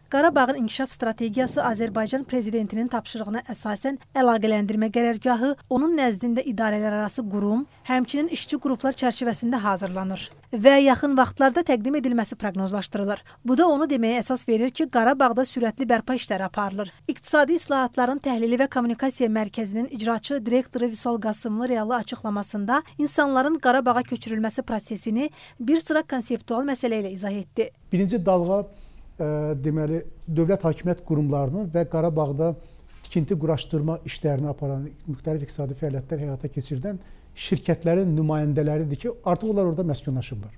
Qarabağın inkişaf strategiyası Azərbaycan prezidentinin tapşırığına əsasən əlaqələndirmə qərargahı, onun nəzdində idarələrarası qurum, həmçinin işçi qruplar çərçivəsində hazırlanır və yaxın vaxtlarda təqdim edilməsi proqnozlaşdırılır. Bu da onu deməyə əsas verir ki, Qarabağda sürətli bərpa işləri aparılır. İqtisadi İslahatların Təhlili və Kommunikasiya Mərkəzinin icraçı direktoru Vüsal Qasımlı realı açıqlamasında insanların Qarabağa köçürülməsi prosesini bir sıra konseptual məsələ ilə izah etdi. Birinci dalğa deməli, dövlət hakimiyyət qurumlarının və Qarabağda tikinti quraşdırma işlərini aparan, müxtəlif iqtisadi fəaliyyətlər həyata keçirdən şirkətlərin nümayəndələridir ki, artıq onlar orada məskunlaşırlar.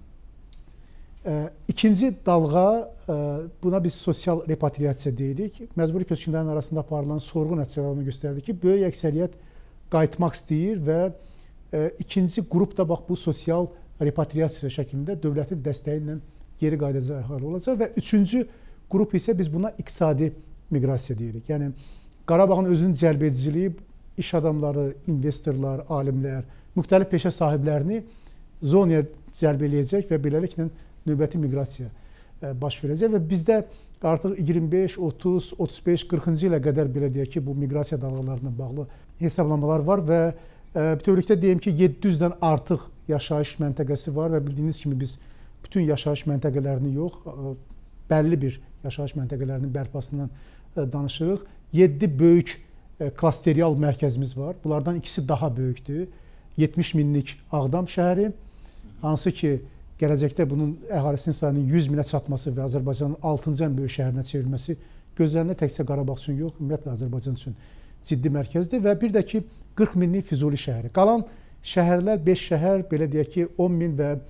İkinci dalğa, buna biz sosial repatriasiya deyirik. Məcburi köçkünlərin arasında aparılan sorğu nəticələrini göstərdi ki, böyük əksəriyyət qayıtmaq istəyir və ikinci qrup da bax bu sosial repatriasiya şəklində dövlətin dəstəyi ilə geri qayıdacaq əhali olacaq və üçüncü qrup isə biz buna iqtisadi miqrasiya deyirik. Yəni, Qarabağın özünün cəlbediciliyi iş adamları, investorlar, alimlər, müxtəlif peşə sahiblərini zonaya cəlb eləyəcək və beləliklə növbəti miqrasiya baş verəcək və bizdə artıq 25, 30, 35, 40-cı ilə qədər belə deyək ki, bu miqrasiya dalğalarına bağlı hesablamalar var və bütövlükdə deyim ki, 700-dən artıq yaşayış məntəqəsi var və bildiyiniz kimi biz bütün yaşayış məntəqələrini yox, bəlli bir yaşayış məntəqələrinin bərpasından danışırıq. 7 böyük klasterial mərkəzimiz var. Bunlardan ikisi daha böyükdür. 70 minlik Ağdam şəhəri, hansı ki, gələcəkdə bunun əhalisinin sayının 100 minə çatması və Azərbaycanın 6-cı ən böyük şəhərinə çevrilməsi gözlərilir təkcə Qarabağ üçün yox, ümumiyyətlə Azərbaycan üçün ciddi mərkəzdir və bir də ki, 40 minlik Füzuli şəhəri. Qalan şəhərlər, 5 şəhər, belə deyək ki, 10 min və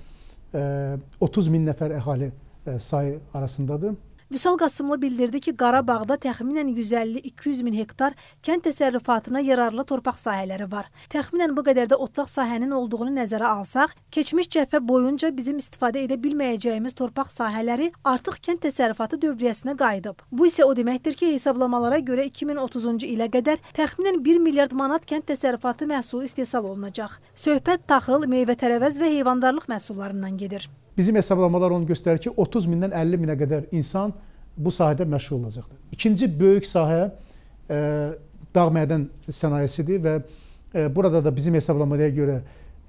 30 min nəfər əhali sayı arasındadır. Vüsal Qasımlı bildirdi ki, Qarabağda təxminən 150-200 min hektar kənd təsərrüfatına yararlı torpaq sahələri var. Təxminən bu qədər də otlaq sahənin olduğunu nəzərə alsaq, keçmiş cəbhə boyunca bizim istifadə edə bilməyəcəyimiz torpaq sahələri artıq kənd təsərrüfatı dövriyyəsinə qayıdıb. Bu isə o deməkdir ki, hesablamalara görə 2030-cu ilə qədər təxminən 1 milyard manat kənd təsərrüfatı məhsulu istehsal olunacaq. Söhbət taxıl, meyvə-tərəvəz və heyvandarlıq məhsullarından gedir. Bizim hesablamalar onu göstərir ki, 30 mindən 50 minə qədər insan bu sahədə məşğul olacaqdır. İkinci böyük sahə dağ mədən sənayesidir və burada da bizim hesablamaya görə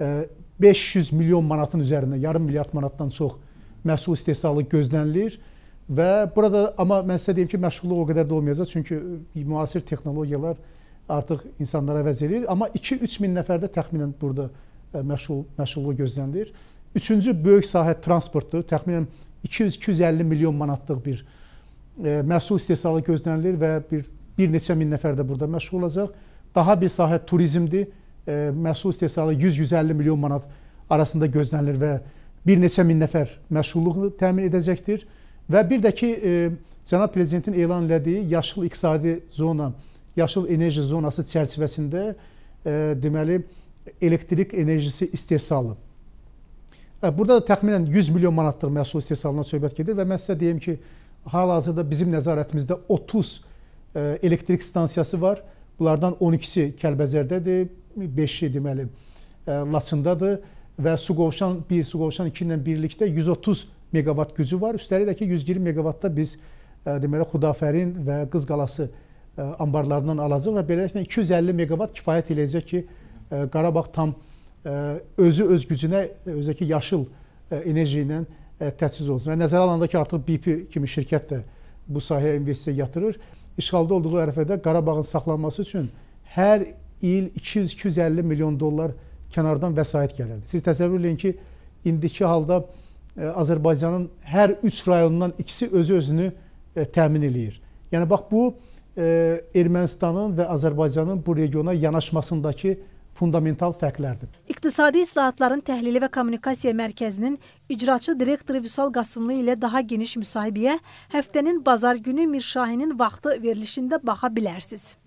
500 milyon manatın üzərində, yarım milyard manatdan çox məhsul istehsalı gözlənilir və burada, amma mən sizə deyim ki, məşğulluq o qədər də olmayacaq, çünki müasir texnologiyalar artıq insanlara əvəz edir, amma 2-3 min nəfərdə təxminən burada məşğulluq gözlənilir. Üçüncü böyük sahə transportdur. Təxminən 200-250 milyon manatlıq bir məhsul istehsalı gözlənilir və bir neçə min nəfər də burada məşğul olacaq. Daha bir sahə turizmdir. Məhsul istehsalı 100-150 milyon manat arasında gözlənilir və bir neçə min nəfər məşğulluğunu təmin edəcəkdir. Və bir də ki, Cənab Prezidentin elan elədiyi yaşıl iqtisadi zona, yaşıl enerji zonası çərçivəsində deməli, elektrik enerjisi istehsalı. Burada da təxminən 100 milyon manatlıq məhsul istehsalından söhbət gedir və mən sizə deyim ki, hal-hazırda bizim nəzarətimizdə 30 elektrik stansiyası var. Bunlardan 12-si Kəlbəzərdədir, 5-i deməli Laçındadır və Suqovuşan 1, Suqovuşan 2 ilə birlikdə 130 megawatt gücü var. Üstəlik də ki, 120 megawattda biz deməli Xudafərin və Qızqalası ambarlarından alacaq və beləliklə 250 megawatt kifayət eləyəcək ki, Qarabağ tam özü öz gücünə, özəki yaşıl enerji ilə təchiz olsun. Və nəzərə alanda ki, artıq BP kimi şirkət də bu sahəyə investisiya yatırır. İşğalda olduğu ərəfədə Qarabağın saxlanması üçün hər il 200-250 milyon dollar kənardan vəsait gəlirdi. Siz təsəvvür edin ki, indiki halda Azərbaycanın hər 3 rayonundan ikisi özü-özünü təmin eləyir. Yəni, bax, bu Ermənistanın və Azərbaycanın bu regiona yanaşmasındakı fundamental fərqlərdir. İqtisadi İslahatların Təhlili və Kommunikasiya Mərkəzinin icraçı direktoru Vüsal Qasımlı ilə daha geniş müsahibəyə həftənin bazar günü Mirşahinin vaxtı verilişində baxa bilərsiniz.